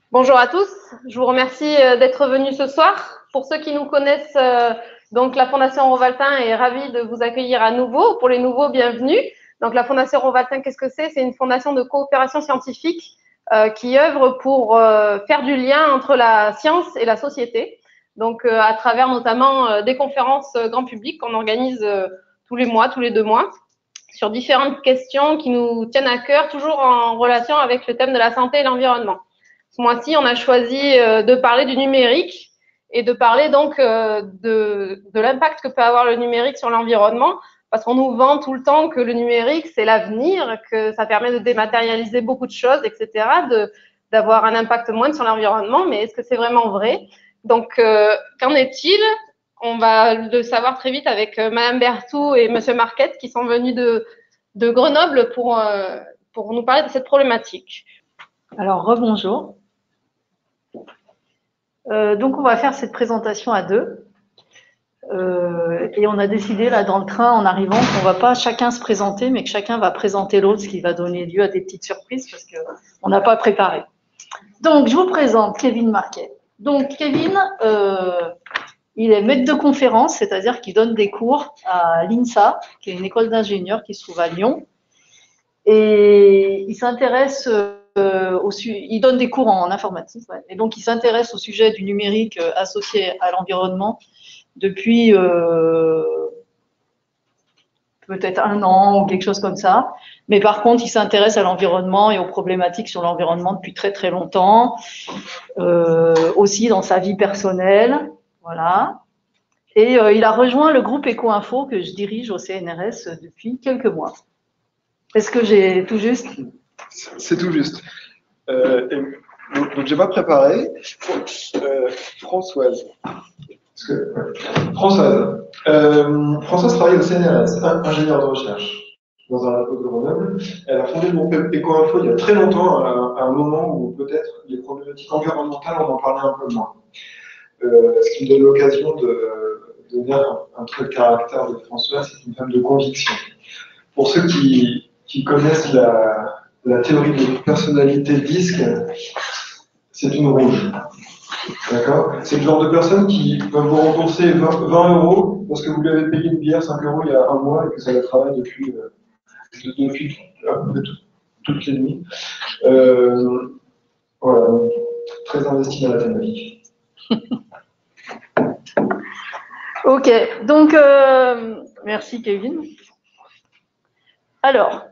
Bonjour à tous, je vous remercie d'être venus ce soir. Pour ceux qui nous connaissent, donc la Fondation Rovaltin est ravie de vous accueillir à nouveau. Pour les nouveaux, bienvenue. Donc la Fondation Rovaltin, qu'est-ce que c'est? C'est une fondation de coopération scientifique qui œuvre pour faire du lien entre la science et la société. Donc à travers notamment des conférences grand public qu'on organise tous les mois, tous les 2 mois, sur différentes questions qui nous tiennent à cœur, toujours en relation avec le thème de la santé et l'environnement. Ce mois-ci, on a choisi de parler du numérique et de parler donc de l'impact que peut avoir le numérique sur l'environnement, parce qu'on nous vend tout le temps que le numérique, c'est l'avenir, que ça permet de dématérialiser beaucoup de choses, etc., d'avoir un impact moindre sur l'environnement, mais est-ce que c'est vraiment vrai? Donc, qu'en est-il? On va le savoir très vite avec Madame Berthoud et Monsieur Marquette qui sont venus de Grenoble pour nous parler de cette problématique. Alors, rebonjour. Donc, on va faire cette présentation à deux. Et on a décidé, là, dans le train, en arrivant, qu'on ne va pas chacun se présenter, mais que chacun va présenter l'autre, ce qui va donner lieu à des petites surprises, parce qu'on n'a pas préparé. Donc, je vous présente Kevin Marquet. Donc, Kevin, il est maître de conférence, c'est-à-dire qu'il donne des cours à l'INSA, qui est une école d'ingénieurs qui se trouve à Lyon. Et il s'intéresse il donne des cours en informatique, ouais. Et donc il s'intéresse au sujet du numérique associé à l'environnement depuis peut-être 1 an ou quelque chose comme ça. Mais par contre, il s'intéresse à l'environnement et aux problématiques sur l'environnement depuis très très longtemps, aussi dans sa vie personnelle, voilà. Et il a rejoint le groupe Eco-Info que je dirige au CNRS depuis quelques mois. Est-ce que j'ai tout juste? C'est tout juste. Donc j'ai pas préparé. Françoise. Françoise travaille au CNRS, ingénieure de recherche, dans un labo de Grenoble. Elle a fondé le groupe Eco-Info il y a très longtemps, à un moment où peut-être les problématiques environnementales, on en parlait un peu moins. Ce qui me donne l'occasion de donner un trait de caractère de Françoise, c'est une femme de conviction. Pour ceux qui connaissent la théorie de personnalité disque, c'est une rouge. D'accord? C'est le genre de personne qui va vous rembourser 20 € parce que vous lui avez payé une bière 5 € il y a 1 mois et que ça la travaille depuis toutes les nuits. Voilà, donc, très investi dans la thématique. Ok, donc merci Kevin. Alors,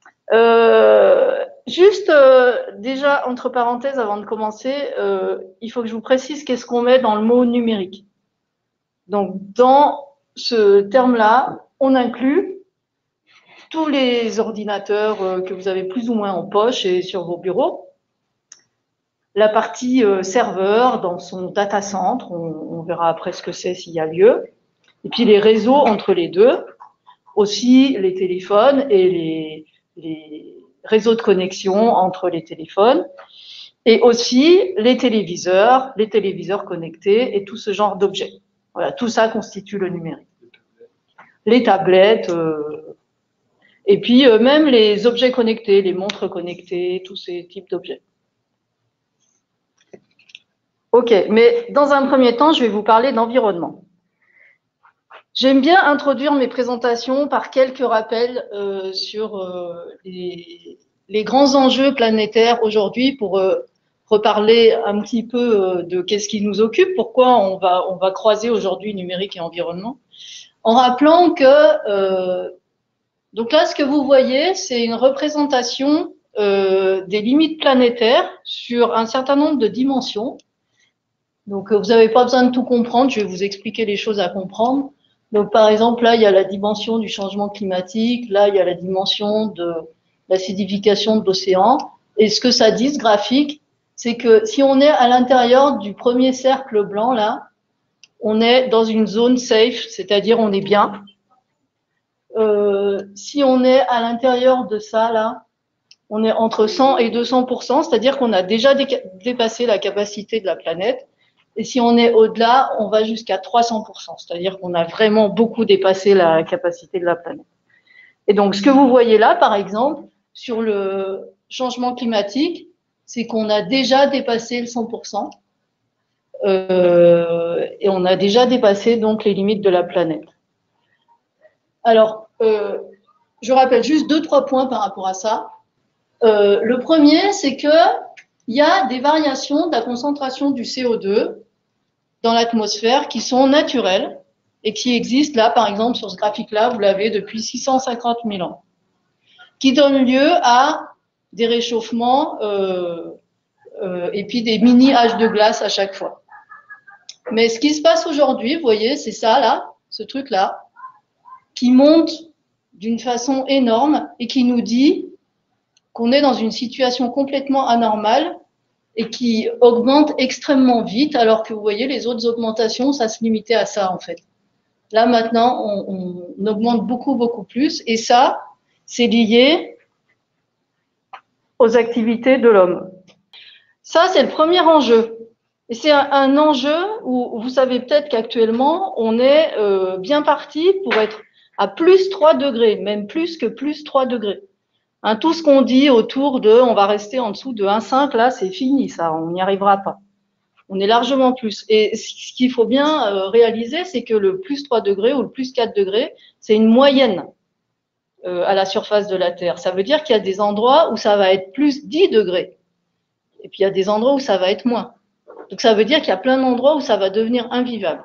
juste déjà entre parenthèses avant de commencer, il faut que je vous précise qu'est-ce qu'on met dans le mot numérique. Donc dans ce terme-là, on inclut tous les ordinateurs que vous avez plus ou moins en poche et sur vos bureaux, la partie serveur dans son data center, on verra après ce que c'est s'il y a lieu, et puis les réseaux entre les deux, aussi les téléphones et les réseaux de connexion entre les téléphones, et aussi les téléviseurs connectés et tout ce genre d'objets. Voilà, tout ça constitue le numérique. Les tablettes, et puis même les objets connectés, les montres connectées, tous ces types d'objets. Ok, mais dans un premier temps, je vais vous parler d'environnement. J'aime bien introduire mes présentations par quelques rappels sur les grands enjeux planétaires aujourd'hui pour reparler un petit peu de qu'est-ce qui nous occupe, pourquoi on va croiser aujourd'hui numérique et environnement, en rappelant que donc là, ce que vous voyez, c'est une représentation des limites planétaires sur un certain nombre de dimensions. Donc, vous n'avez pas besoin de tout comprendre, je vais vous expliquer les choses à comprendre. Donc, par exemple, là, il y a la dimension du changement climatique, là, il y a la dimension de l'acidification de l'océan. Et ce que ça dit, ce graphique, c'est que si on est à l'intérieur du premier cercle blanc, là, on est dans une zone safe, c'est-à-dire on est bien. Si on est à l'intérieur de ça, là, on est entre 100 et 200%, c'est-à-dire qu'on a déjà dépassé la capacité de la planète. Et si on est au-delà, on va jusqu'à 300%, c'est-à-dire qu'on a vraiment beaucoup dépassé la capacité de la planète. Et donc, ce que vous voyez là, par exemple, sur le changement climatique, c'est qu'on a déjà dépassé le 100%. Et on a déjà dépassé donc les limites de la planète. Alors, je rappelle juste 2-3 points par rapport à ça. Le premier, c'est qu'il y a des variations de la concentration du CO2 dans l'atmosphère qui sont naturelles et qui existent là, par exemple, sur ce graphique-là, vous l'avez depuis 650 000 ans, qui donnent lieu à des réchauffements et puis des mini-âges de glace à chaque fois. Mais ce qui se passe aujourd'hui, vous voyez, c'est ça là, ce truc-là, qui monte d'une façon énorme et qui nous dit qu'on est dans une situation complètement anormale et qui augmente extrêmement vite, alors que vous voyez, les autres augmentations, ça se limitait à ça en fait. Là maintenant, on augmente beaucoup, beaucoup plus et ça, c'est lié aux activités de l'homme. Ça, c'est le premier enjeu. Et c'est un enjeu où vous savez peut-être qu'actuellement, on est bien parti pour être à plus 3 degrés, même plus que plus 3 degrés. Hein, tout ce qu'on dit autour de, on va rester en dessous de 1,5, là, c'est fini, ça, on n'y arrivera pas. On est largement plus. Et ce qu'il faut bien réaliser, c'est que le plus 3 degrés ou le plus 4 degrés, c'est une moyenne à la surface de la Terre. Ça veut dire qu'il y a des endroits où ça va être plus 10 degrés. Et puis il y a des endroits où ça va être moins. Donc ça veut dire qu'il y a plein d'endroits où ça va devenir invivable.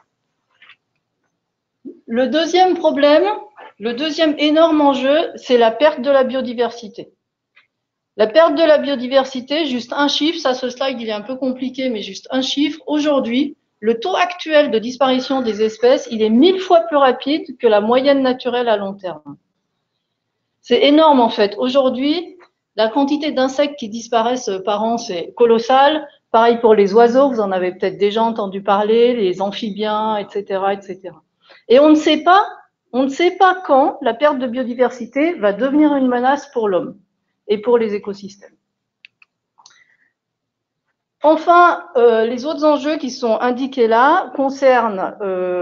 Le deuxième problème, le deuxième énorme enjeu, c'est la perte de la biodiversité. La perte de la biodiversité, juste un chiffre, ça ce slide il est un peu compliqué, mais juste un chiffre. Aujourd'hui, le taux actuel de disparition des espèces, il est 1000 fois plus rapide que la moyenne naturelle à long terme. C'est énorme en fait. Aujourd'hui, la quantité d'insectes qui disparaissent par an, c'est colossal. Pareil pour les oiseaux, vous en avez peut-être déjà entendu parler, les amphibiens, etc., etc. Et on ne sait pas quand la perte de biodiversité va devenir une menace pour l'homme et pour les écosystèmes. Enfin, les autres enjeux qui sont indiqués là concernent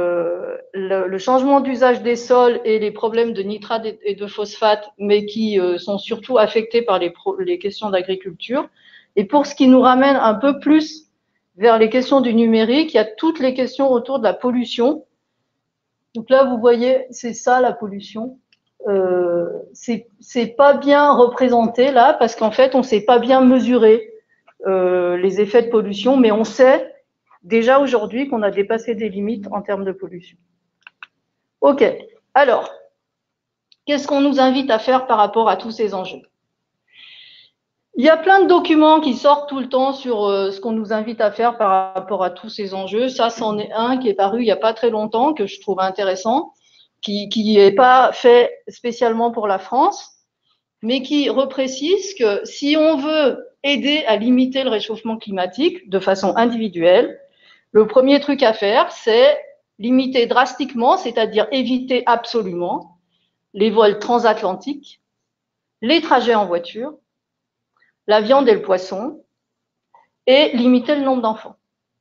le changement d'usage des sols et les problèmes de nitrate et de phosphate, mais qui sont surtout affectés par les questions d'agriculture. Et pour ce qui nous ramène un peu plus vers les questions du numérique, il y a toutes les questions autour de la pollution. Donc là, vous voyez, c'est ça la pollution. C'est pas bien représenté là, parce qu'en fait, on ne sait pas bien mesurer les effets de pollution, mais on sait déjà aujourd'hui qu'on a dépassé des limites en termes de pollution. Ok, alors, qu'est-ce qu'on nous invite à faire par rapport à tous ces enjeux? Il y a plein de documents qui sortent tout le temps sur ce qu'on nous invite à faire par rapport à tous ces enjeux. Ça, c'en est un qui est paru il n'y a pas très longtemps, que je trouve intéressant, qui n'est pas fait spécialement pour la France, mais qui reprécise que si on veut aider à limiter le réchauffement climatique de façon individuelle, le premier truc à faire, c'est limiter drastiquement, c'est-à-dire éviter absolument les vols transatlantiques, les trajets en voiture, la viande et le poisson, et limiter le nombre d'enfants.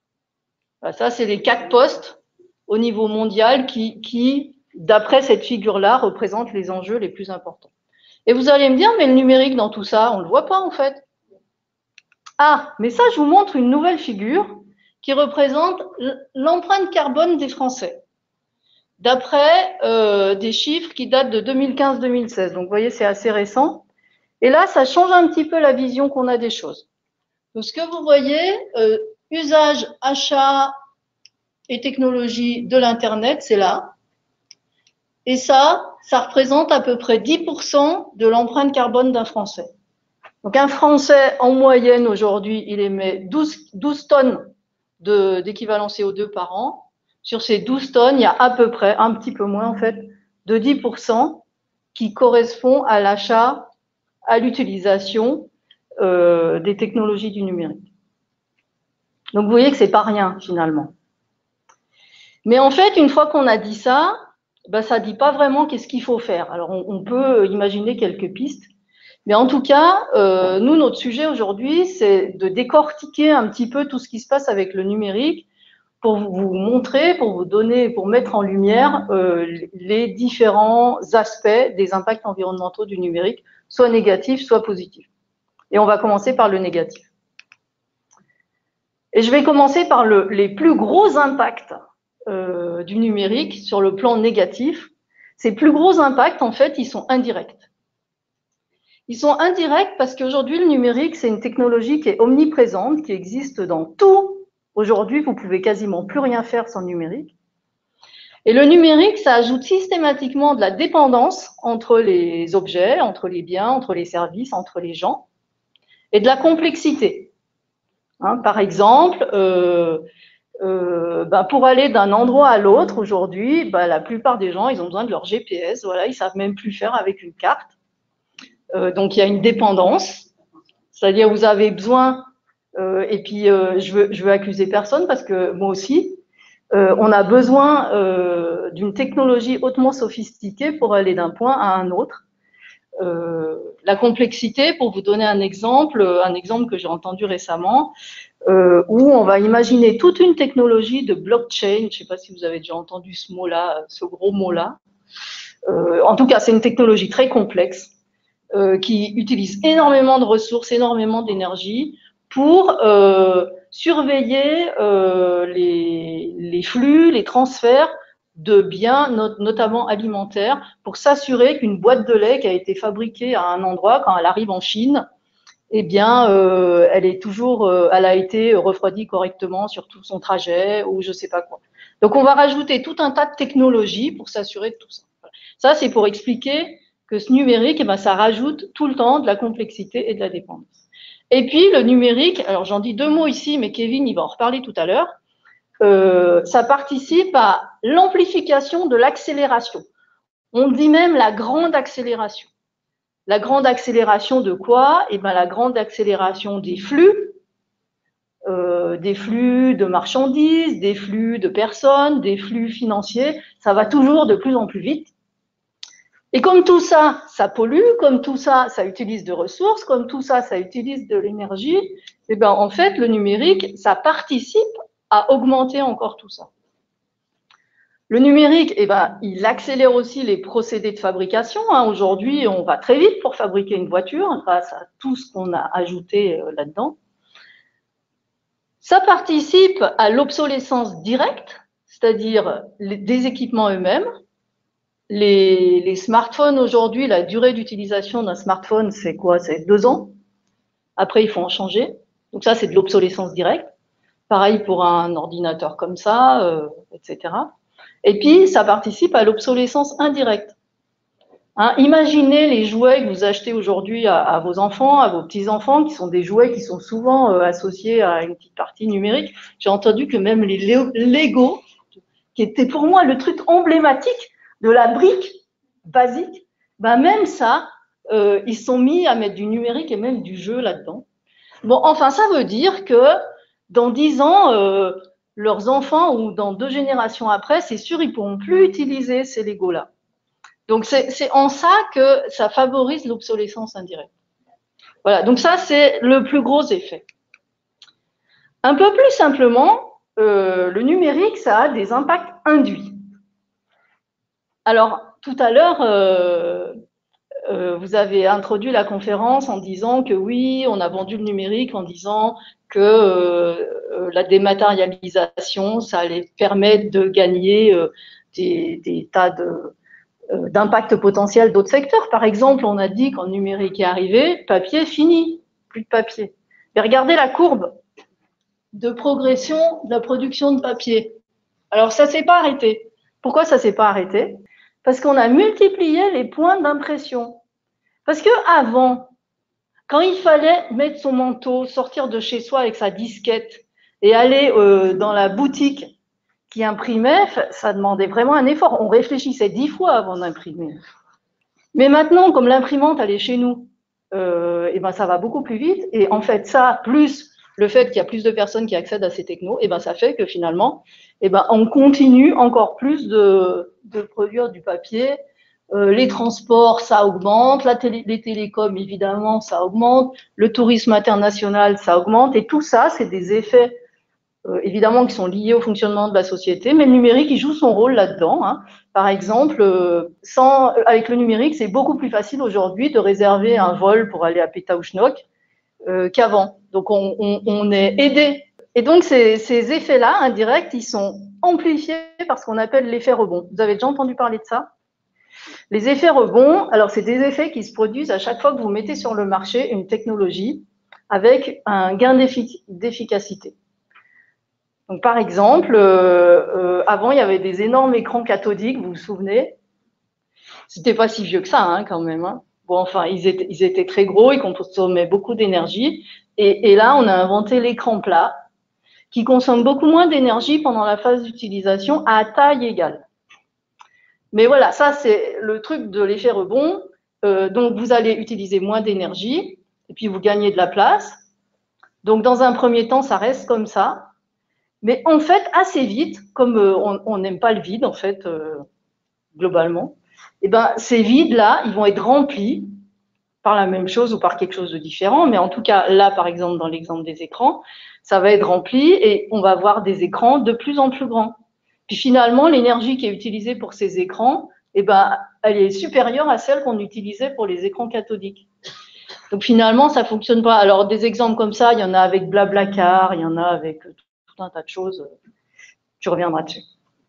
Ça, c'est les 4 postes au niveau mondial qui d'après cette figure-là, représentent les enjeux les plus importants. Et vous allez me dire, mais le numérique dans tout ça, on ne le voit pas en fait. Ah, mais ça, je vous montre une nouvelle figure qui représente l'empreinte carbone des Français, d'après des chiffres qui datent de 2015-2016. Donc, vous voyez, c'est assez récent. Et là, ça change un petit peu la vision qu'on a des choses. Donc, ce que vous voyez, usage, achat et technologie de l'Internet, c'est là. Et ça représente à peu près 10% de l'empreinte carbone d'un Français. Donc, un Français, en moyenne, aujourd'hui, il émet 12 tonnes d'équivalent CO2 par an. Sur ces 12 tonnes, il y a à peu près, un petit peu moins en fait, de 10% qui correspond à l'achat, à l'utilisation des technologies du numérique. Donc, vous voyez que c'est pas rien, finalement. Mais en fait, une fois qu'on a dit ça, ben, ça dit pas vraiment qu'est-ce qu'il faut faire. Alors, on peut imaginer quelques pistes. Mais en tout cas, nous, notre sujet aujourd'hui, c'est de décortiquer un petit peu tout ce qui se passe avec le numérique pour vous montrer, pour vous donner, pour mettre en lumière les différents aspects des impacts environnementaux du numérique, soit négatifs, soit positifs. Et on va commencer par le négatif. Et je vais commencer par les plus gros impacts du numérique sur le plan négatif. Ces plus gros impacts, en fait, ils sont indirects. Ils sont indirects parce qu'aujourd'hui, le numérique, c'est une technologie qui est omniprésente, qui existe dans tout. Aujourd'hui, vous pouvez quasiment plus rien faire sans numérique. Et le numérique, ça ajoute systématiquement de la dépendance entre les objets, entre les biens, entre les services, entre les gens, et de la complexité. Hein, par exemple, pour aller d'un endroit à l'autre, aujourd'hui, la plupart des gens, ils ont besoin de leur GPS. Voilà, ils savent même plus faire avec une carte. Donc, il y a une dépendance. C'est-à-dire, vous avez besoin, et puis je veux accuser personne parce que moi aussi, on a besoin d'une technologie hautement sophistiquée pour aller d'un point à un autre. La complexité, pour vous donner un exemple que j'ai entendu récemment, où on va imaginer toute une technologie de blockchain. Je ne sais pas si vous avez déjà entendu ce mot-là, ce gros mot-là. En tout cas, c'est une technologie très complexe qui utilise énormément de ressources, énormément d'énergie pour surveiller les flux, les transferts de biens, notamment alimentaires, pour s'assurer qu'une boîte de lait qui a été fabriquée à un endroit, quand elle arrive en Chine, eh bien, elle a été refroidie correctement sur tout son trajet ou je sais pas quoi. Donc, on va rajouter tout un tas de technologies pour s'assurer de tout ça. Ça, c'est pour expliquer que ce numérique, ça rajoute tout le temps de la complexité et de la dépendance. Et puis, le numérique, alors j'en dis deux mots ici, mais Kevin, il va en reparler tout à l'heure, ça participe à l'amplification de l'accélération. On dit même la grande accélération. La grande accélération de quoi? La grande accélération des flux de marchandises, des flux de personnes, des flux financiers. Ça va toujours de plus en plus vite. Et comme tout ça, ça pollue, comme tout ça, ça utilise de ressources, comme tout ça, ça utilise de l'énergie, en fait, le numérique, ça participe à augmenter encore tout ça. Le numérique, il accélère aussi les procédés de fabrication. Aujourd'hui, on va très vite pour fabriquer une voiture grâce à tout ce qu'on a ajouté là-dedans. Ça participe à l'obsolescence directe, c'est-à-dire des équipements eux-mêmes. Les smartphones aujourd'hui, la durée d'utilisation d'un smartphone, c'est quoi? C'est 2 ans. Après, il faut en changer. Donc ça, c'est de l'obsolescence directe. Pareil pour un ordinateur comme ça, etc. Et puis, ça participe à l'obsolescence indirecte. Imaginez les jouets que vous achetez aujourd'hui à vos enfants, à vos petits-enfants, qui sont des jouets qui sont souvent associés à une petite partie numérique. J'ai entendu que même les Lego, qui était pour moi le truc emblématique de la brique basique, même ça, ils sont mis à mettre du numérique et même du jeu là-dedans. Bon, enfin, ça veut dire que dans 10 ans, leurs enfants ou dans 2 générations après, c'est sûr, ils ne pourront plus utiliser ces Legos-là. Donc, c'est en ça que ça favorise l'obsolescence indirecte. Voilà, donc ça, c'est le plus gros effet. Un peu plus simplement, le numérique, ça a des impacts induits. Alors, tout à l'heure, vous avez introduit la conférence en disant que oui, on a vendu le numérique en disant que la dématérialisation, ça allait permettre de gagner des tas d'impacts potentiels d'autres secteurs. Par exemple, on a dit quand le numérique est arrivé, papier fini, plus de papier. Mais regardez la courbe de progression de la production de papier. Alors, ça ne s'est pas arrêté. Pourquoi ça ne s'est pas arrêté? Parce qu'on a multiplié les points d'impression. Parce que avant, quand il fallait mettre son manteau, sortir de chez soi avec sa disquette et aller dans la boutique qui imprimait, ça demandait vraiment un effort. On réfléchissait 10 fois avant d'imprimer. Mais maintenant, comme l'imprimante, elle est chez nous, ça va beaucoup plus vite. Et en fait, ça, plus le fait qu'il y a plus de personnes qui accèdent à ces technos, ça fait que finalement, on continue encore plus de produire du papier. Les transports, ça augmente. Les télécoms, évidemment, ça augmente. Le tourisme international, ça augmente. Et tout ça, c'est des effets évidemment qui sont liés au fonctionnement de la société, mais le numérique, il joue son rôle là-dedans. Par exemple, avec le numérique, c'est beaucoup plus facile aujourd'hui de réserver un vol pour aller à Pétaouchnok qu'avant. Donc, on est aidé. Et donc, ces effets-là, indirects, ils sont amplifiés par ce qu'on appelle l'effet rebond. Vous avez déjà entendu parler de ça? Les effets rebond, alors c'est des effets qui se produisent à chaque fois que vous mettez sur le marché une technologie avec un gain d'efficacité. Donc, par exemple, avant, il y avait des énormes écrans cathodiques, vous vous souvenez? C'était pas si vieux que ça, hein, quand même. Hein. Bon, enfin, ils étaient très gros, ils consommaient beaucoup d'énergie. Et là, on a inventé l'écran plat, qui consomme beaucoup moins d'énergie pendant la phase d'utilisation à taille égale. Mais voilà, ça, c'est le truc de l'effet rebond. Donc, vous allez utiliser moins d'énergie, et puis vous gagnez de la place. Donc, dans un premier temps, ça reste comme ça. Mais en fait, assez vite, comme on n'aime pas le vide, en fait, globalement, et ben, ces vides-là, ils vont être remplis par la même chose ou par quelque chose de différent. Mais en tout cas, là, par exemple, dans l'exemple des écrans, ça va être rempli et on va avoir des écrans de plus en plus grands. Puis finalement, l'énergie qui est utilisée pour ces écrans, eh ben, elle est supérieure à celle qu'on utilisait pour les écrans cathodiques. Donc finalement, ça fonctionne pas. Alors des exemples comme ça, il y en a avec Blablacar, il y en a avec tout un tas de choses. Tu reviendras dessus.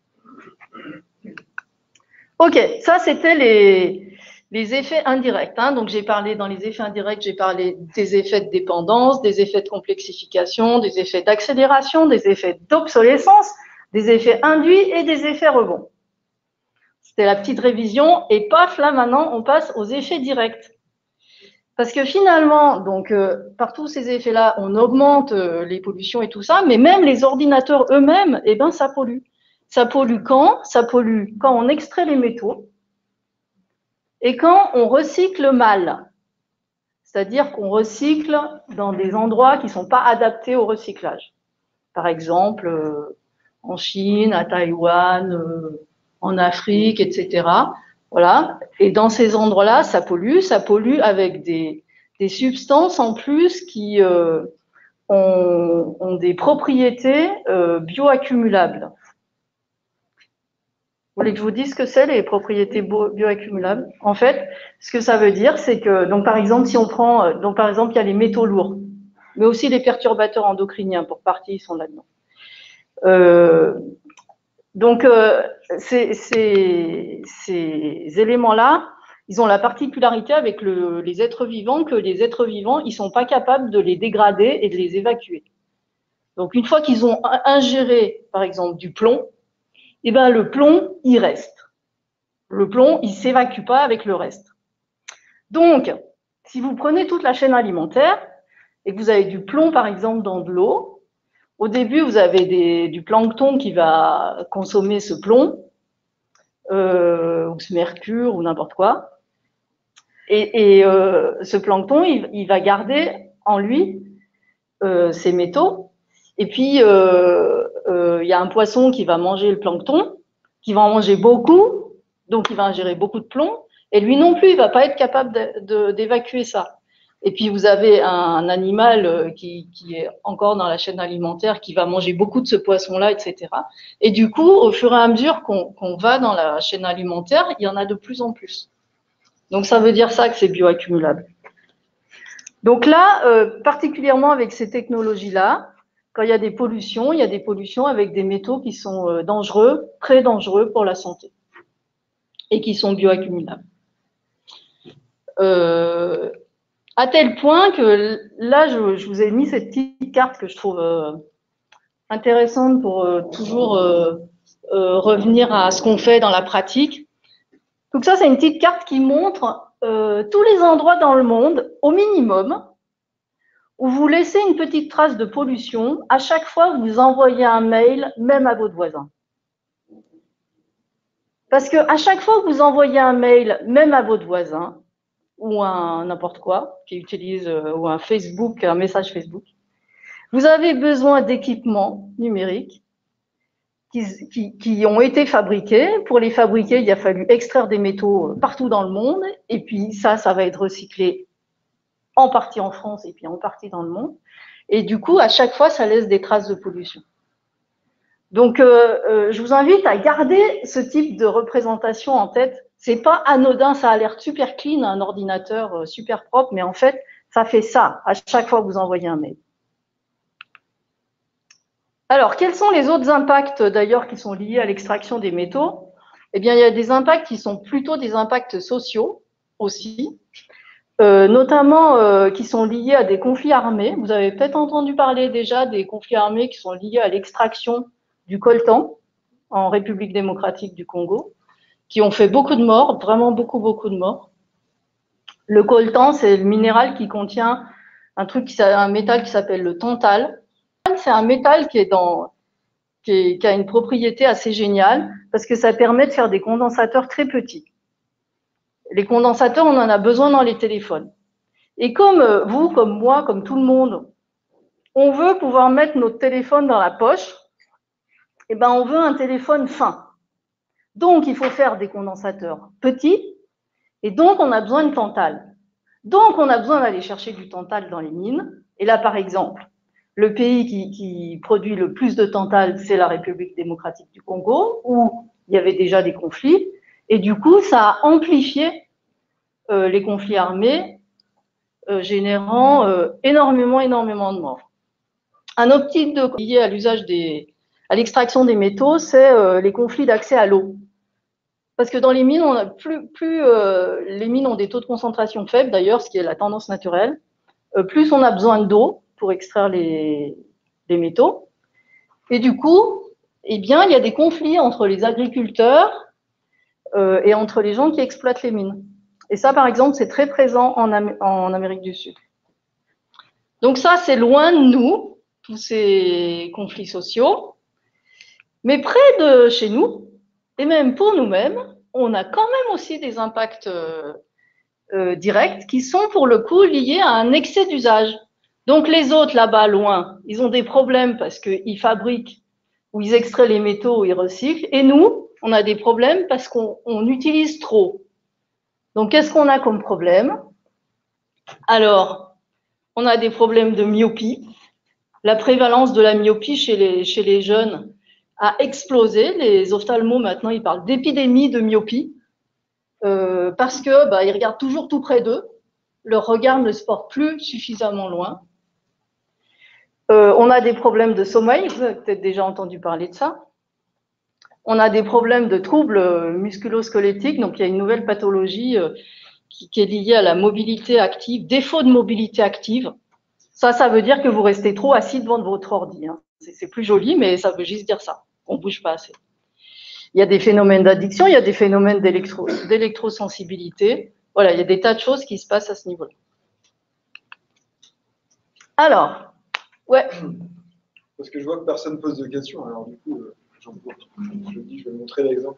Ok, ça c'était les effets indirects. Hein. Donc j'ai parlé dans les effets indirects, j'ai parlé des effets de dépendance, des effets de complexification, des effets d'accélération, des effets d'obsolescence, des effets induits et des effets rebonds. C'était la petite révision et paf, là maintenant on passe aux effets directs. Parce que finalement, donc par tous ces effets-là, on augmente les pollutions et tout ça, mais même les ordinateurs eux-mêmes, eh ben ça pollue. Ça pollue quand? Ça pollue quand on extrait les métaux et quand on recycle mal. C'est-à-dire qu'on recycle dans des endroits qui ne sont pas adaptés au recyclage. Par exemple, en Chine, à Taïwan, en Afrique, etc. Voilà. Et dans ces endroits-là, ça pollue avec des substances en plus qui ont des propriétés bioaccumulables. Vous voulez que je vous dise ce que c'est les propriétés bioaccumulables? En fait, ce que ça veut dire, c'est que, donc par exemple, si on prend, donc par exemple, il y a les métaux lourds, mais aussi les perturbateurs endocriniens, pour partie, ils sont là-dedans. Donc, ces éléments-là, ils ont la particularité avec les êtres vivants que les êtres vivants, ils sont pas capables de les dégrader et de les évacuer. Donc, une fois qu'ils ont ingéré, par exemple, du plomb, eh ben, le plomb, il reste. Le plomb, il s'évacue pas avec le reste. Donc, si vous prenez toute la chaîne alimentaire et que vous avez du plomb, par exemple, dans de l'eau, au début, vous avez du plancton qui va consommer ce plomb, ou ce mercure, ou n'importe quoi. Et ce plancton, il va garder en lui ces métaux. Et puis, il y a un poisson qui va manger le plancton, qui va en manger beaucoup, donc il va ingérer beaucoup de plomb, et lui non plus, il va pas être capable d'évacuer ça. Et puis, vous avez un animal qui est encore dans la chaîne alimentaire, qui va manger beaucoup de ce poisson-là, etc. Et du coup, au fur et à mesure qu'on va dans la chaîne alimentaire, il y en a de plus en plus. Donc, ça veut dire ça que c'est bioaccumulable. Donc là, particulièrement avec ces technologies-là, quand il y a des pollutions avec des métaux qui sont dangereux, très dangereux pour la santé, et qui sont bioaccumulables. À tel point que là, je vous ai mis cette petite carte que je trouve intéressante pour toujours revenir à ce qu'on fait dans la pratique. Donc ça, c'est une petite carte qui montre tous les endroits dans le monde, au minimum, où vous laissez une petite trace de pollution à chaque fois que vous envoyez un mail, même à votre voisin. Parce que à chaque fois que vous envoyez un mail, même à votre voisin, ou un n'importe quoi, qui utilise, ou un Facebook, un message Facebook, vous avez besoin d'équipements numériques qui ont été fabriqués. Pour les fabriquer, il a fallu extraire des métaux partout dans le monde, et puis ça va être recyclé en partie en France et puis en partie dans le monde. Et du coup, à chaque fois, ça laisse des traces de pollution. Donc, je vous invite à garder ce type de représentation en tête. C'est pas anodin, ça a l'air super clean, un ordinateur super propre, mais en fait, Ça fait ça à chaque fois que vous envoyez un mail. Alors, quels sont les autres impacts d'ailleurs qui sont liés à l'extraction des métaux? Eh bien, il y a des impacts qui sont plutôt des impacts sociaux aussi, notamment qui sont liés à des conflits armés. Vous avez peut-être entendu parler déjà des conflits armés qui sont liés à l'extraction du coltan en République démocratique du Congo, qui ont fait beaucoup de morts, vraiment beaucoup, beaucoup de morts. Le coltan, c'est le minéral qui contient un métal qui s'appelle le tantal. C'est un métal qui a une propriété assez géniale parce que ça permet de faire des condensateurs très petits. Les condensateurs, on en a besoin dans les téléphones. Et comme vous, comme moi, comme tout le monde, on veut pouvoir mettre notre téléphone dans la poche, eh ben on veut un téléphone fin. Donc, il faut faire des condensateurs petits et donc on a besoin de tantal. Donc, on a besoin d'aller chercher du tantal dans les mines. Et là, par exemple, le pays qui produit le plus de tantal, c'est la République démocratique du Congo, où il y avait déjà des conflits. Et du coup, ça a amplifié les conflits armés, générant énormément de morts. Un autre type de lié à l'usage à l'extraction des métaux, c'est les conflits d'accès à l'eau. Parce que dans les mines, on a les mines ont des taux de concentration faibles, d'ailleurs, ce qui est la tendance naturelle. Plus on a besoin d'eau pour extraire les métaux. Et du coup, eh bien, il y a des conflits entre les agriculteurs et entre les gens qui exploitent les mines. Et ça, par exemple, c'est très présent en Amérique du Sud. Donc ça, c'est loin de nous, tous ces conflits sociaux. Mais près de chez nous, et même pour nous-mêmes, on a quand même aussi des impacts directs qui sont pour le coup liés à un excès d'usage. Donc les autres là-bas, loin, ils ont des problèmes parce qu'ils fabriquent ou ils extraient les métaux ou ils recyclent. Et nous, on a des problèmes parce qu'on utilise trop. Donc qu'est-ce qu'on a comme problème? Alors, on a des problèmes de myopie. La prévalence de la myopie chez les jeunes a explosé. Les ophtalmos, maintenant, ils parlent d'épidémie de myopie parce qu'ils regardent toujours tout près d'eux. Leur regard ne se porte plus suffisamment loin. On a des problèmes de sommeil, vous avez peut-être déjà entendu parler de ça. On a des problèmes de troubles musculo-squelettiques, donc il y a une nouvelle pathologie qui est liée à la mobilité active, défaut de mobilité active. Ça veut dire que vous restez trop assis devant votre ordi. Hein. C'est plus joli, mais ça veut juste dire ça. On ne bouge pas assez. Il y a des phénomènes d'addiction, il y a des phénomènes d'électrosensibilité. Voilà, il y a des tas de choses qui se passent à ce niveau-là. Alors, ouais. Parce que je vois que personne ne pose de questions, alors du coup, je vais montrer l'exemple.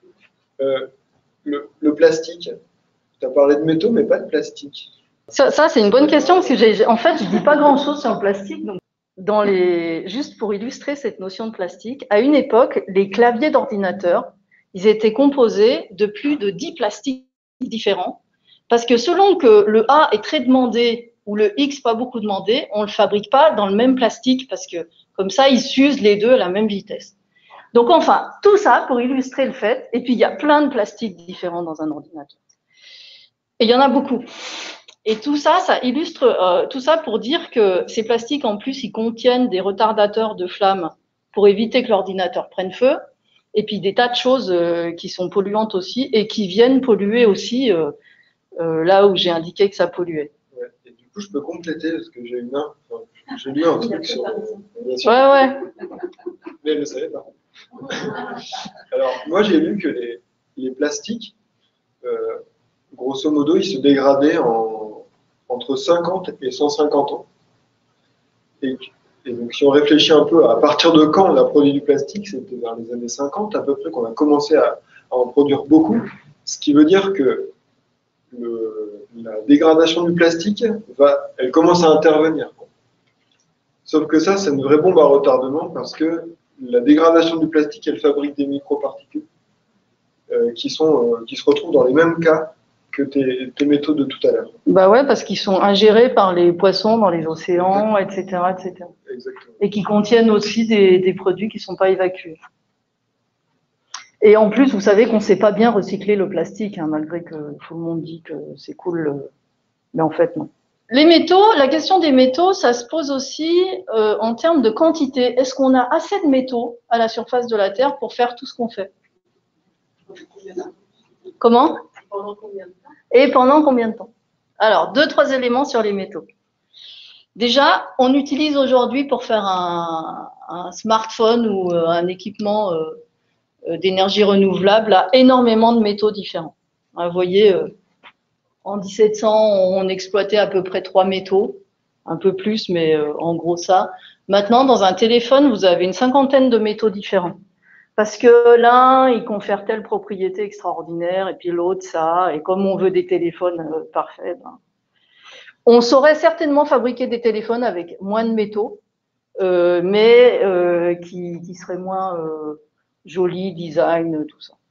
Le plastique, tu as parlé de métaux, mais pas de plastique. Ça c'est une bonne question, parce que en fait, je ne dis pas grand-chose sur le plastique. Donc, juste pour illustrer cette notion de plastique, à une époque, les claviers d'ordinateur, ils étaient composés de plus de 10 plastiques différents, parce que selon que le A est très demandé ou le X pas beaucoup demandé, on ne le fabrique pas dans le même plastique, parce que comme ça, ils s'usent les deux à la même vitesse. Donc enfin, tout ça pour illustrer le fait, et puis il y a plein de plastiques différents dans un ordinateur. Et il y en a beaucoup. Et tout ça, ça illustre tout ça pour dire que ces plastiques, en plus, ils contiennent des retardateurs de flammes pour éviter que l'ordinateur prenne feu, et puis des tas de choses qui sont polluantes aussi, et qui viennent polluer aussi là où j'ai indiqué que ça polluait. Ouais. Et du coup, je peux compléter, parce que j'ai lu un truc sur... Ouais. Mais elle ne le savait pas. Alors, moi, j'ai lu que les plastiques, grosso modo, ils se dégradaient entre 50 et 150 ans. Et donc, si on réfléchit un peu à partir de quand on a produit du plastique, c'était vers les années 50 à peu près qu'on a commencé à en produire beaucoup. Ce qui veut dire que la dégradation du plastique, elle commence à intervenir. Sauf que ça, c'est une vraie bombe à retardement parce que la dégradation du plastique, elle fabrique des microparticules qui se retrouvent dans les mêmes cas que tes métaux de tout à l'heure. Bah ouais, parce qu'ils sont ingérés par les poissons dans les océans, etc. Exactement. Et qui contiennent aussi des produits qui ne sont pas évacués. Et en plus, vous savez qu'on ne sait pas bien recycler le plastique, hein, malgré que tout le monde dit que c'est cool, mais en fait, non. Les métaux, la question des métaux, ça se pose aussi en termes de quantité. Est-ce qu'on a assez de métaux à la surface de la Terre pour faire tout ce qu'on fait? Comment? Pendant combien de temps? Et pendant combien de temps? Alors, 2-3 éléments sur les métaux. Déjà, on utilise aujourd'hui pour faire un smartphone ou un équipement d'énergie renouvelable là, énormément de métaux différents. Vous voyez, en 1700, on exploitait à peu près 3 métaux, un peu plus, mais en gros ça. Maintenant, dans un téléphone, vous avez une cinquantaine de métaux différents. Parce que l'un, il confère telle propriété extraordinaire, et puis l'autre, ça. Et comme on veut des téléphones parfaits, on saurait certainement fabriquer des téléphones avec moins de métaux, mais qui seraient moins jolis, design, tout ça.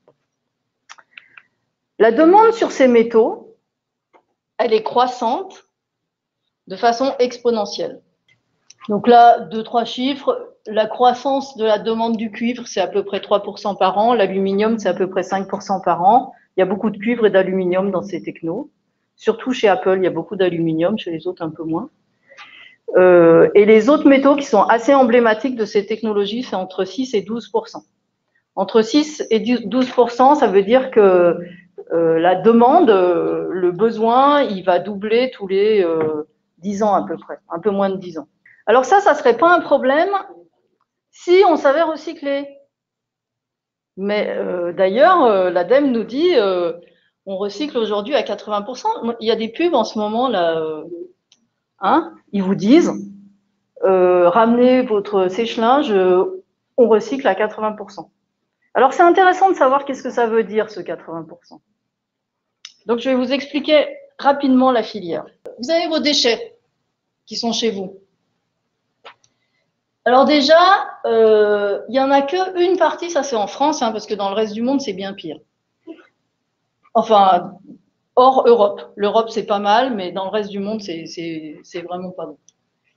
La demande sur ces métaux, elle est croissante de façon exponentielle. Donc là, 2-3 chiffres. La croissance de la demande du cuivre, c'est à peu près 3% par an. L'aluminium, c'est à peu près 5% par an. Il y a beaucoup de cuivre et d'aluminium dans ces technos. Surtout chez Apple, il y a beaucoup d'aluminium, chez les autres un peu moins. Et les autres métaux qui sont assez emblématiques de ces technologies, c'est entre 6 et 12%. Entre 6 et 12%, ça veut dire que la demande, le besoin, il va doubler tous les 10 ans à peu près, un peu moins de 10 ans. Alors ça serait pas un problème si on savait recycler. Mais d'ailleurs, l'ADEME nous dit, on recycle aujourd'hui à 80%. Il y a des pubs en ce moment là, ils vous disent, ramenez votre sèche-linge, on recycle à 80%. Alors c'est intéressant de savoir qu'est-ce que ça veut dire ce 80%. Donc je vais vous expliquer rapidement la filière. Vous avez vos déchets qui sont chez vous. Alors déjà, il y en a qu'une partie, ça c'est en France, parce que dans le reste du monde c'est bien pire. Enfin, hors Europe. L'Europe c'est pas mal, mais dans le reste du monde c'est vraiment pas bon.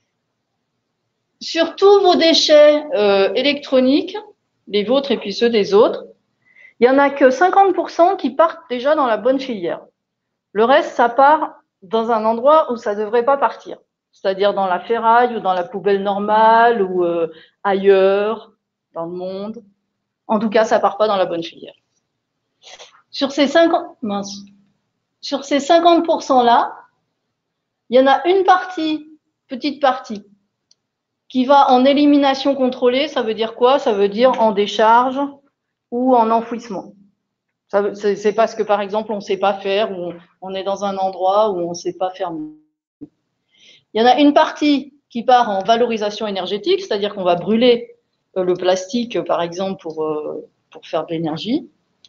Sur tous vos déchets électroniques, les vôtres et puis ceux des autres, il y en a que 50% qui partent déjà dans la bonne filière. Le reste, ça part dans un endroit où ça devrait pas partir. C'est-à-dire dans la ferraille ou dans la poubelle normale ou ailleurs dans le monde. En tout cas, ça part pas dans la bonne filière. Sur ces 50%-là, il y en a une partie, petite partie, qui va en élimination contrôlée. Ça veut dire quoi? Ça veut dire en décharge ou en enfouissement. C'est parce que, par exemple, on ne sait pas faire ou on est dans un endroit où on ne sait pas faire. Il y en a une partie qui part en valorisation énergétique, c'est-à-dire qu'on va brûler le plastique, par exemple, pour faire de l'énergie.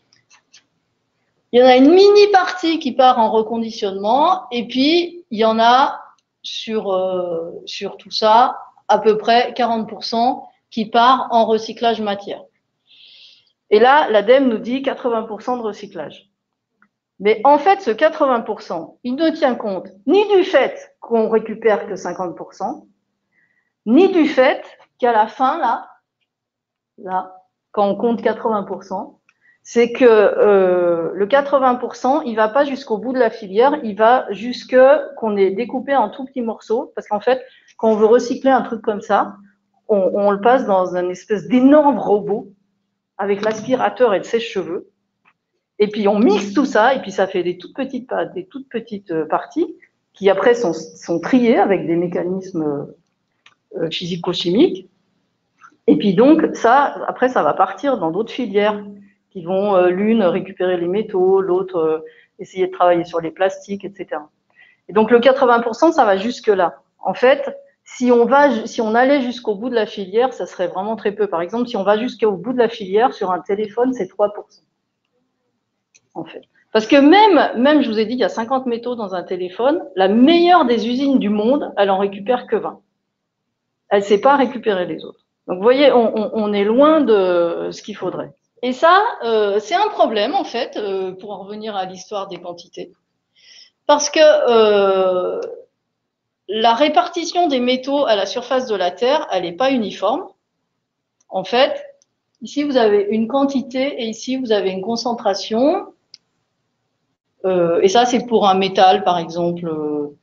Il y en a une mini-partie qui part en reconditionnement, et puis il y en a sur tout ça, à peu près 40% qui part en recyclage matière. Et là, l'ADEME nous dit 80% de recyclage. Mais en fait, ce 80%, il ne tient compte ni du fait qu'on récupère que 50%, ni du fait qu'à la fin, là, quand on compte 80%, c'est que le 80%, il va pas jusqu'au bout de la filière, il va jusque qu'on ait découpé en tout petits morceaux, parce qu'en fait, quand on veut recycler un truc comme ça, on le passe dans un espèce d'énorme robot avec l'aspirateur et le sèche-cheveux. Et puis on mixe tout ça, et puis ça fait des toutes petites parties qui après sont triées avec des mécanismes physico-chimiques. Et puis donc ça, après ça va partir dans d'autres filières qui vont l'une récupérer les métaux, l'autre essayer de travailler sur les plastiques, etc. Et donc le 80%, ça va jusque là. En fait, si on allait jusqu'au bout de la filière, ça serait vraiment très peu. Par exemple, si on va jusqu'au bout de la filière sur un téléphone, c'est 3%. En fait. Parce que même, je vous ai dit, il y a 50 métaux dans un téléphone, la meilleure des usines du monde, elle en récupère que 20. Elle ne sait pas récupérer les autres. Donc, vous voyez, on est loin de ce qu'il faudrait. Et ça, c'est un problème, en fait, pour en revenir à l'histoire des quantités. Parce que la répartition des métaux à la surface de la Terre, elle n'est pas uniforme. En fait, ici, vous avez une quantité et ici, vous avez une concentration. Et ça, c'est pour un métal, par exemple.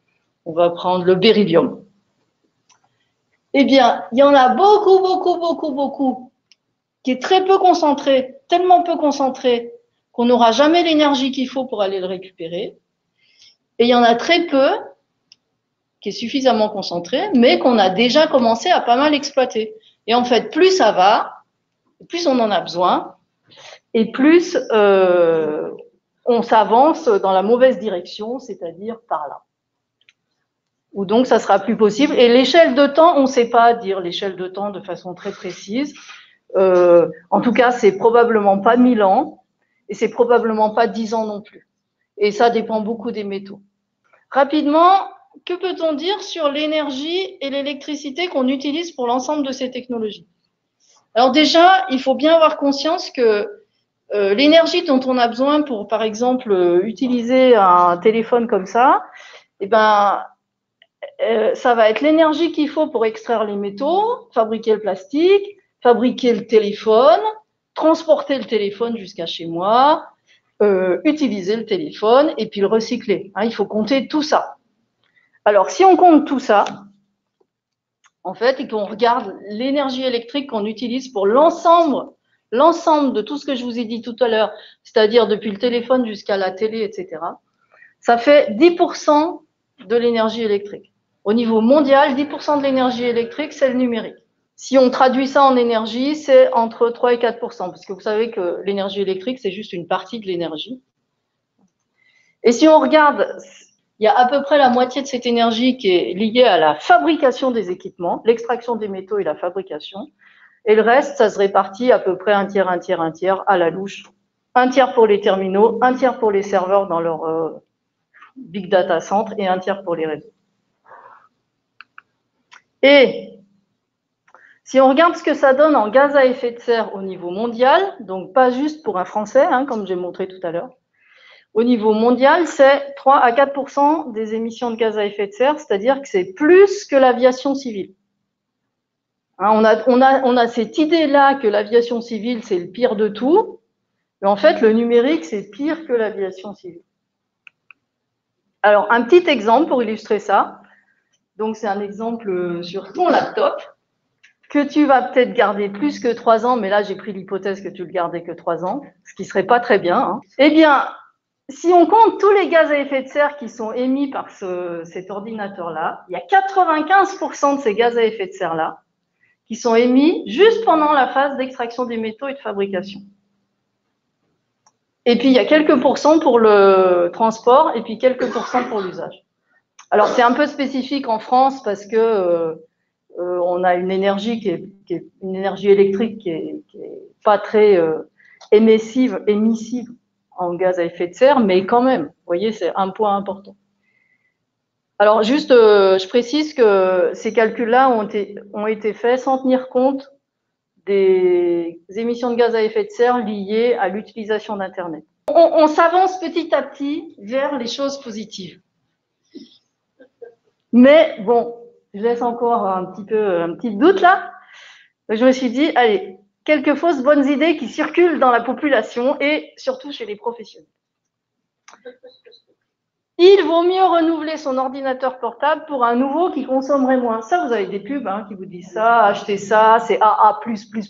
On va prendre le beryllium. Eh bien, il y en a beaucoup, qui est très peu concentré, tellement peu concentré qu'on n'aura jamais l'énergie qu'il faut pour aller le récupérer. Et il y en a très peu qui est suffisamment concentré, mais qu'on a déjà commencé à pas mal exploiter. Et en fait, plus ça va, plus on en a besoin, et plus on s'avance dans la mauvaise direction, c'est-à-dire par là. Ou donc ça sera plus possible. Et l'échelle de temps, on ne sait pas dire l'échelle de temps de façon très précise. En tout cas, c'est probablement pas 1000 ans, et c'est probablement pas 10 ans non plus. Et ça dépend beaucoup des métaux. Rapidement, que peut-on dire sur l'énergie et l'électricité qu'on utilise pour l'ensemble de ces technologies? Alors déjà, il faut bien avoir conscience que l'énergie dont on a besoin pour, par exemple, utiliser un téléphone comme ça, eh ben, ça va être l'énergie qu'il faut pour extraire les métaux, fabriquer le plastique, fabriquer le téléphone, transporter le téléphone jusqu'à chez moi, utiliser le téléphone et puis le recycler. Hein, il faut compter tout ça. Alors, si on compte tout ça, en fait, et qu'on regarde l'énergie électrique qu'on utilise pour l'ensemble de tout ce que je vous ai dit tout à l'heure, c'est-à-dire depuis le téléphone jusqu'à la télé, etc., ça fait 10% de l'énergie électrique. Au niveau mondial, 10% de l'énergie électrique, c'est le numérique. Si on traduit ça en énergie, c'est entre 3 et 4%, parce que vous savez que l'énergie électrique, c'est juste une partie de l'énergie. Et si on regarde, il y a à peu près la moitié de cette énergie qui est liée à la fabrication des équipements, l'extraction des métaux et la fabrication. Et le reste, ça se répartit à peu près un tiers à la louche. Un tiers pour les terminaux, un tiers pour les serveurs dans leur big data center et un tiers pour les réseaux. Et si on regarde ce que ça donne en gaz à effet de serre au niveau mondial, donc pas juste pour un Français, hein, comme j'ai montré tout à l'heure, au niveau mondial, c'est 3 à 4% des émissions de gaz à effet de serre, c'est-à-dire que c'est plus que l'aviation civile. Hein, on a cette idée-là que l'aviation civile, c'est le pire de tout, mais en fait, le numérique, c'est pire que l'aviation civile. Alors, un petit exemple pour illustrer ça. Donc, c'est un exemple sur ton laptop que tu vas peut-être garder plus que 3 ans, mais là, j'ai pris l'hypothèse que tu le gardais que 3 ans, ce qui serait pas très bien. Hein. Eh bien, si on compte tous les gaz à effet de serre qui sont émis par cet ordinateur-là, il y a 95% de ces gaz à effet de serre-là qui sont émis juste pendant la phase d'extraction des métaux et de fabrication. Et puis, il y a quelques pourcents pour le transport et puis quelques pourcents pour l'usage. Alors, c'est un peu spécifique en France parce que on a une énergie qui est une énergie électrique qui est pas très émissive en gaz à effet de serre, mais quand même, vous voyez, c'est un point important. Alors, juste, je précise que ces calculs-là ont été faits sans tenir compte des émissions de gaz à effet de serre liées à l'utilisation d'Internet. On s'avance petit à petit vers les choses positives. Mais bon, je laisse encore un petit doute là. Je me suis dit, allez, quelques fausses bonnes idées qui circulent dans la population et surtout chez les professionnels. Il vaut mieux renouveler son ordinateur portable pour un nouveau qui consommerait moins. Ça, vous avez des pubs qui vous disent ça, achetez ça, c'est AA++++,